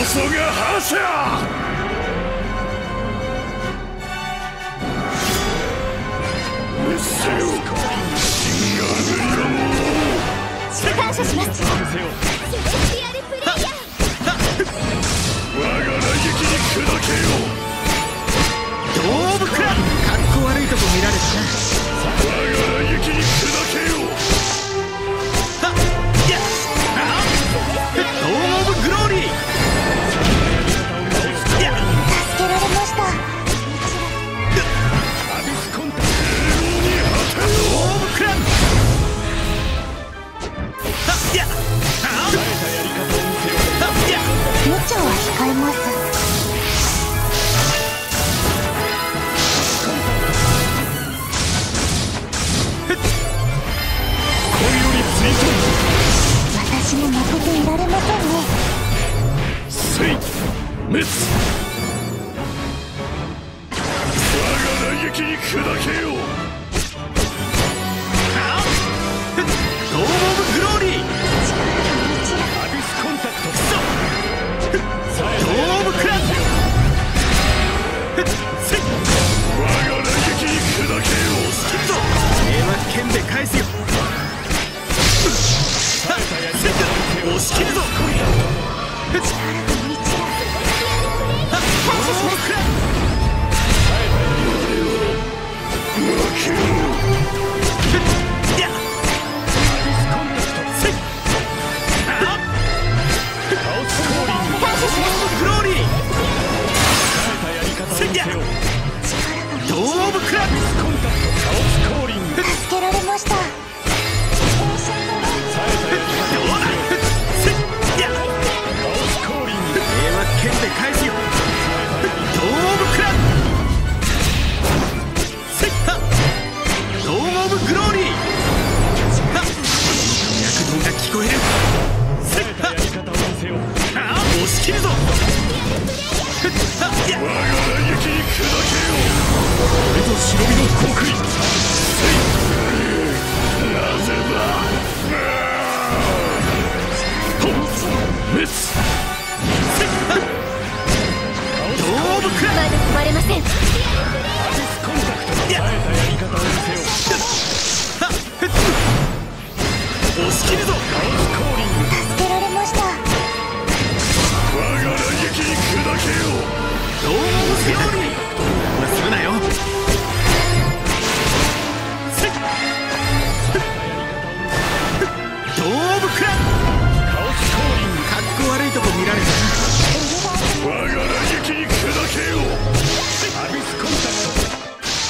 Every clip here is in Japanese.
そが覇者。 感謝します。 我が雷撃に砕けよ。 ドームクラブ。かっこ悪いとこ見られたな。 我が雷撃に砕けよ。 ドームオブグローリー。 助けられました。 アビスコンタクトに果てろ。 ドームクラブ。 無茶は控えます。私も負けていられませんね。 せい滅。我が雷撃に砕けよ。 ドームオブグローリー。 アビスコンタクト。 ドームクラブ。 我が雷撃に砕けよ。 平和剣で返すよ。押し切るぞ。 感謝します。 負けろ。 グローリー。ドームクラブ。 助けられました。 平和剣で返すよ。ドームクラブ。ドームオブグローリー。躍動が聞こえる。押し切るぞ。 我が雷撃に砕けよ。俺と忍びの国威。なぜだ。滅。 ドームクラブ。 まだ止まれません。 アビスコンタクト。耐えたやり方を見せよ。 押し切るぞ。 助けられました。 我が雷撃に砕けよ。 ドームオブグローリー。するなよ。ドームクラブ。かっこ悪いとこ見られたな。 我が雷撃に砕けよ。アビスコンタクト。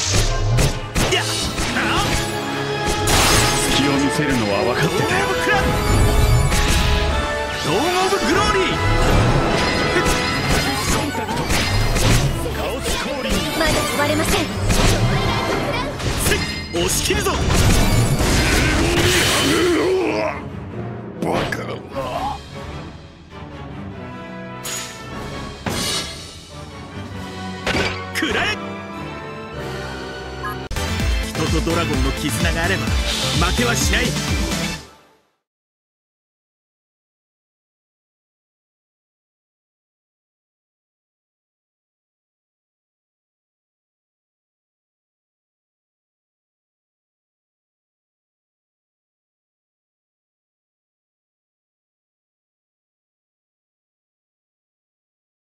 隙を見せるのは分かってたよ。 ドームオブグローリー。 アビスコンタクト。カオス降臨。 まだ止まれません。 押し切るぞ。 バカだな。 くらえ。人とドラゴンの絆があれば負けはしない。